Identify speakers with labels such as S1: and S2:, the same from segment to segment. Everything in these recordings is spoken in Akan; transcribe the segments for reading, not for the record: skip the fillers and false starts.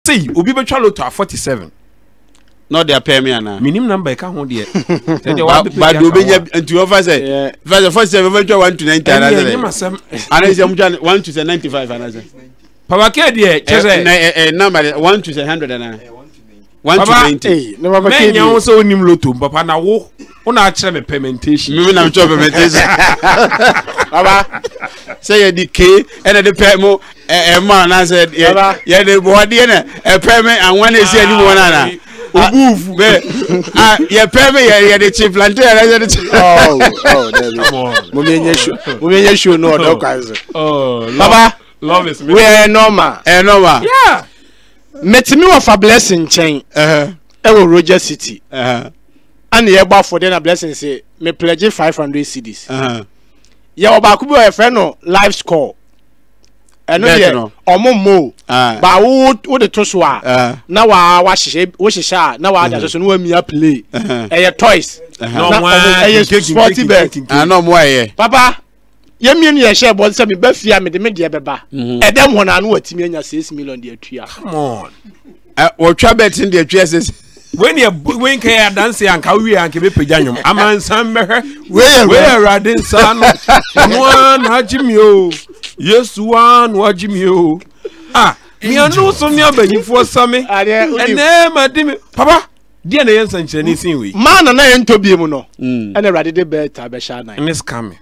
S1: say obi be twa to 47
S2: no dey pay me ana
S1: minim number ka ho de
S2: but do be nti over say first 47 eventually 1 to 90 ana say mu 1 to 95 ana say
S1: papa ke de chese
S2: number 1 to 100 ana 1 to 90
S1: no papa ke nya wo so onim loto papa na wo una akere me permentation
S2: me na me permentation baba say you the k and the pay mo man na say you the body na pay me and one is any one na obufu be you pay me you the chief planter
S3: oh there we menye show no do kwase
S1: baba love is me
S3: we are normal
S1: yeah
S3: metimi wa fa blessing chain ewo Roger City and ye gba for then a blessing say me pledge 500 cedis ye oba ku be your friend no live score eno ye omomo ba wo de to so a na wa hihye na wa da so no wa mia play ye toys
S1: no
S3: ye sporty bet
S2: no mo ye
S3: papa ye mienu ye share bo se me ba fia me de beba edem ho na no watimi anya 6 million de atua
S1: come on
S2: wo twa bet in de atua ses
S1: when can dance and can we and be pejanyum aman sam
S3: we
S1: radin san one hajimio yes one wajimio me anu so me abanyifo same ene madimi papa dia na yensan chani sin we
S3: man na ento biem no ene rade de beta be sha nine
S1: is coming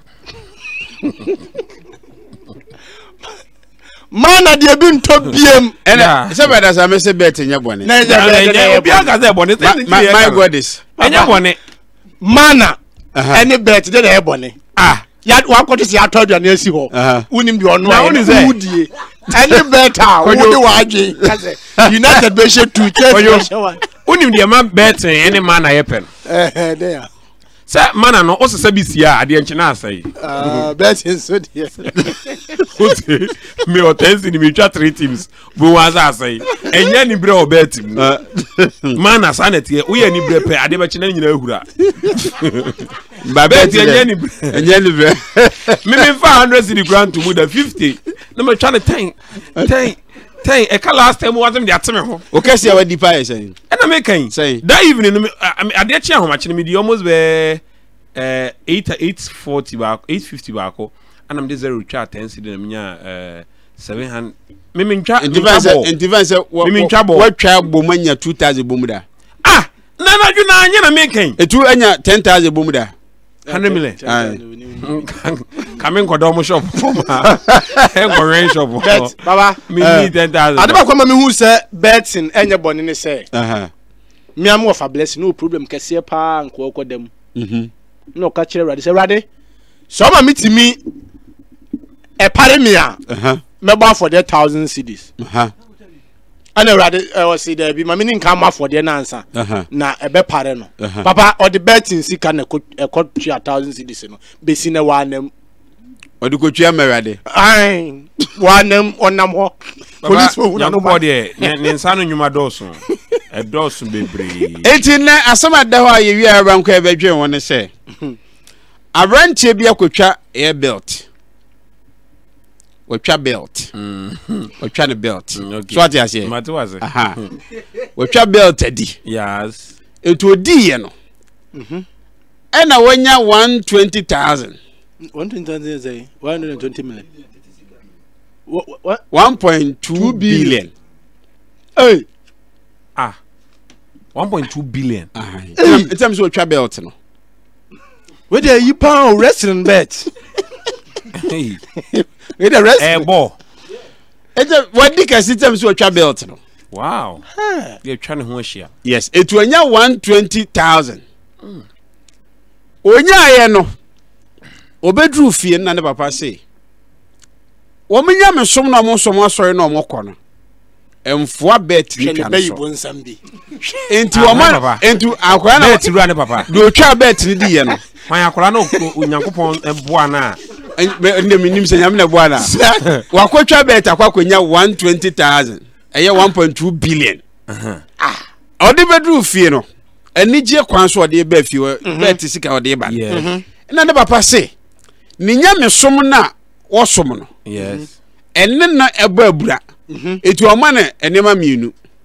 S3: mana de bi nto biem
S2: ene se be da sa me se bet nya bone
S3: na
S1: obi aga ze bone
S2: my god is
S1: enya bone
S3: mana ene bet de na bone ya wa kwoti se atodua na esi ho unim bi ono
S1: na oni ze
S3: udie ene bet wo de wa adwe kase united be she two church
S1: unim de ma bet ene mana ye pen
S3: there ya
S1: sa mana no osesa bisia ade enche na asai
S3: bet so there
S1: me otensi ni me twa 3 teams bo waza asai enya ni bre obet mana sanet ye wo ye ni bre pe ade be chena nyina ehura ba bet enya ni
S2: bre
S1: me 500 cedi grant to mu da 50 na me twa 10 e ka last time was me de ateme ho
S2: o kesi awa dipa e say
S1: na me kan
S2: say
S1: that evening ade chi ahoma chi me di almost be 840 back 850 back and I'm the zero chat 10 cedi na me 700 me ntwa
S2: indivance what twa bomanya 2000 bomuda
S1: na ju na anya na me kan
S2: etu anya 10000 bomuda
S1: 100 million coming kodom shop en shop
S3: bet baba
S1: me need 10,000
S3: adeba kwa me hu se betting enye bone ne se me am of a blessing no problem kese pa nko okodam no ka kire rade se rade so ma mitimi e pare me a me ba for the 1000 cedis ana rade was there be ma me nka ma for the nansa na e be pare no papa or the betting sika na e ko 1000 cedis no be si na wa nam
S2: odi ko twa merade
S3: ai wanam onam ho police wo na no
S1: body ne nsano nyuma doso e doso bebre
S2: enti na asama da ho aye wi aban ko e bedwen won se abranche bia kotwa air belt wotwa belt wotwa ne belt so ati ase
S1: mate was
S2: wotwa belt adi
S1: yes
S2: etu odi ye no ena wonya 120,000
S3: 120,000 say 120 million.
S2: What? 1.2 billion.
S3: Hey.
S1: 1.2 billion.
S2: In terms of travel belt, no.
S3: Where there you pound wrestling bet?
S1: Hey.
S3: Where the wrestling
S1: ball.
S2: What did in terms of travel belt, no?
S1: Wow. You're trying to share.
S2: Yes, it was 120,000. Onya no. Obedru fie na ne papa say wo menya me som na mo som asori na mo kɔ no emfoa bet ni twa
S3: no bonsam bi
S2: enti wo ma enti akora na
S1: bet ru ne papa
S2: do twa bet ni di ye no
S1: man akora na onyankopɔn boa na
S2: ende minim se nyame na boa na wakotwa bet akwakonya 120,000 eye 1.2 billion odi bedru fie no anigye kwan so odi ba fie bet sika odi ba na ne papa say ninya me som na wosom no
S1: yes
S2: enne na eba abura etu oma na enema mienu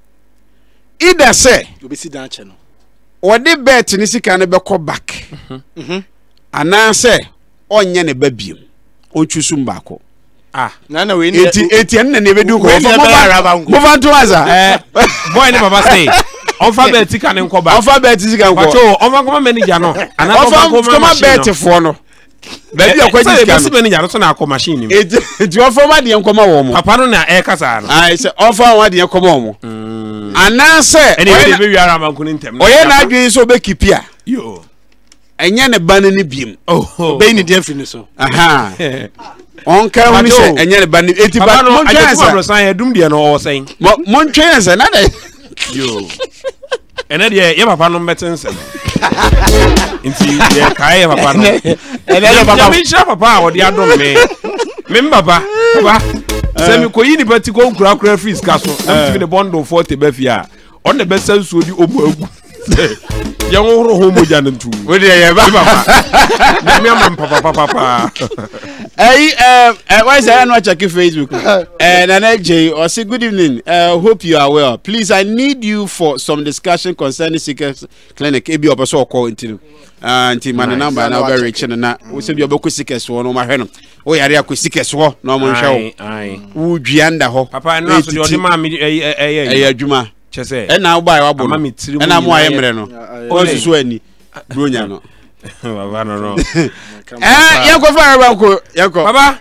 S2: either say
S3: obesi dan che no
S2: or the bet ni sika ne be call back ana say onye ne babiem onchusum baako
S3: na we ni
S2: eti na ne be du ko move on to answer
S1: boy ne baba say onfa bet sika ne nko ba
S2: onfa bet sika nko
S1: pacho onfa koma manager no ana
S2: onfa bet fo no baby akwaji sika
S1: no manager so na akọ machine ni
S2: eti onfa ma de nkoma wo mo
S1: papa no na kasa no
S2: ai say onfa wa de nkoma wo mo ana say
S1: ene we be wiara manku ni ntem
S2: oye na adwen so be kipia
S1: yo
S2: enya ne ban ni biem
S3: be ni de fini so
S2: aha on ka woni se enya ne ban eti ba mon twensa
S1: san edum de no o sen
S2: mon twensa na de
S1: yo ene de ye papa no metense nti ye kai ye papa no ene papa mi sha papa o de adom me papa se mi ko yi ni bati ko nkura free ska so am ti ne bondo 40 ba fia on the best sense odi omo agu ya woro ho moja ntu
S2: we de ye ba
S1: papa na mi am papa
S2: why is I not checking Facebook and NJ or say good evening, hope you are well. Please, I need you for some discussion concerning Seekers Clinic ebi opeso call into anti man number na very rich na we say bi obeku Seekers wo no ma hwe no o yare akọ Seekers wo no mo nhwe wo duanda ho
S1: papa na so de odi ma mi
S2: adwuma
S1: chese
S2: e na wo bai wa bo no e na mo aye mre no o susu ani bronya no
S1: baba no
S2: yanko fara banko yanko
S1: baba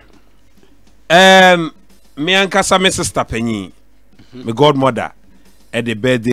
S1: me ankasa me sister panyi me godmother at the birthday